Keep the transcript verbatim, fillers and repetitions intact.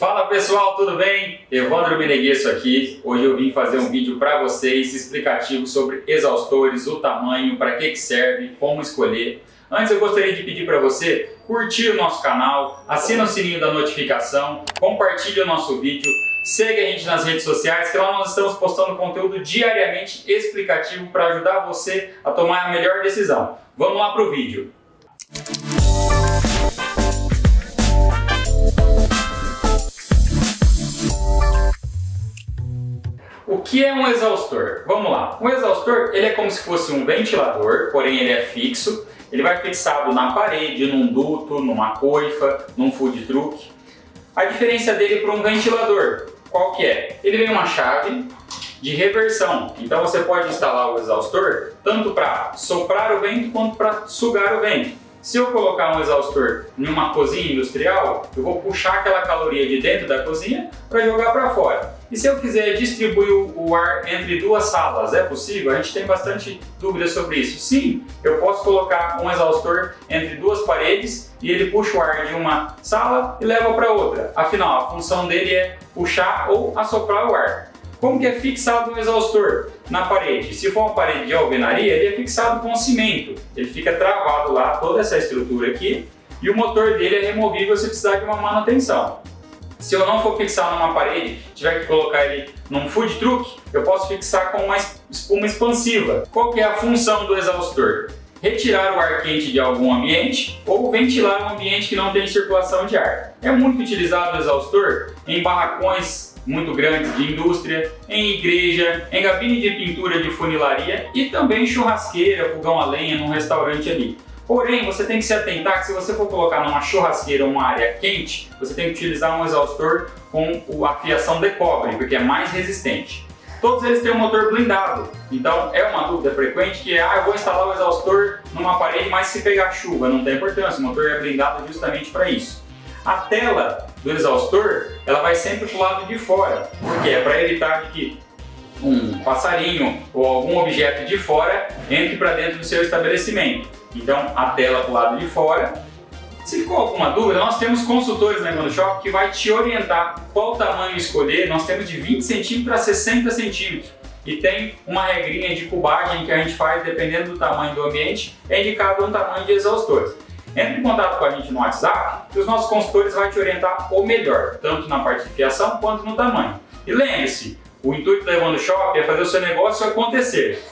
Fala pessoal, tudo bem? Evandro Meneguesso aqui. Hoje eu vim fazer um vídeo para vocês explicativo sobre exaustores, o tamanho, para que que serve, como escolher. Antes eu gostaria de pedir para você curtir o nosso canal, assina o sininho da notificação, compartilhe o nosso vídeo, segue a gente nas redes sociais, que lá nós estamos postando conteúdo diariamente explicativo para ajudar você a tomar a melhor decisão. Vamos lá para o vídeo. O que é um exaustor? Vamos lá. Um exaustor ele é como se fosse um ventilador, porém ele é fixo. Ele vai fixado na parede, num duto, numa coifa, num food truck. A diferença dele para um ventilador, qual que é? Ele vem uma chave de reversão. Então você pode instalar o exaustor tanto para soprar o vento quanto para sugar o vento. Se eu colocar um exaustor em uma cozinha industrial, eu vou puxar aquela caloria de dentro da cozinha para jogar para fora. E se eu quiser distribuir o ar entre duas salas, é possível? A gente tem bastante dúvidas sobre isso. Sim, eu posso colocar um exaustor entre duas paredes e ele puxa o ar de uma sala e leva para outra. Afinal, a função dele é puxar ou assoprar o ar. Como que é fixado um exaustor na parede? Se for uma parede de alvenaria, ele é fixado com cimento. Ele fica travado lá, toda essa estrutura aqui, e o motor dele é removível se precisar de uma manutenção. Se eu não for fixar numa parede, tiver que colocar ele num food truck, eu posso fixar com uma espuma expansiva. Qual que é a função do exaustor? Retirar o ar quente de algum ambiente ou ventilar um ambiente que não tem circulação de ar. É muito utilizado o exaustor em barracões muito grandes de indústria, em igreja, em gabine de pintura de funilaria e também churrasqueira, fogão a lenha num restaurante ali. Porém, você tem que se atentar que se você for colocar numa churrasqueira ou uma área quente, você tem que utilizar um exaustor com a fiação de cobre, porque é mais resistente. Todos eles têm um motor blindado, então é uma dúvida frequente que é ah, eu vou instalar o exaustor numa parede, mas se pegar chuva não tem importância, o motor é blindado justamente para isso. A tela do exaustor ela vai sempre para o lado de fora, porque é para evitar que um passarinho ou algum objeto de fora entre para dentro do seu estabelecimento. Então a tela para o lado de fora. Se ficou alguma dúvida, nós temos consultores na Evandro Shop que vai te orientar qual tamanho escolher. Nós temos de vinte centímetros a sessenta centímetros e tem uma regrinha de cubagem que a gente faz dependendo do tamanho do ambiente, é indicado um tamanho de exaustores. Entre em contato com a gente no WhatsApp que os nossos consultores vão te orientar o melhor, tanto na parte de fiação quanto no tamanho. E lembre-se, o intuito da Evandro Shop é fazer o seu negócio acontecer.